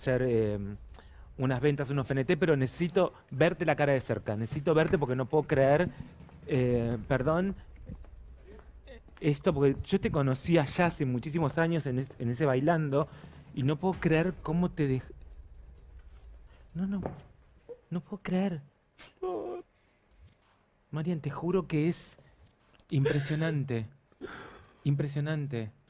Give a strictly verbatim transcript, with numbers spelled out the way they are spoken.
hacer eh, unas ventas, unos P N T, pero necesito verte la cara de cerca. Necesito verte porque no puedo creer, eh, perdón, esto, porque yo te conocí allá hace muchísimos años en, es- en ese bailando y no puedo creer cómo te dej... No, no, no puedo creer. Marian, te juro que es impresionante. Impresionante.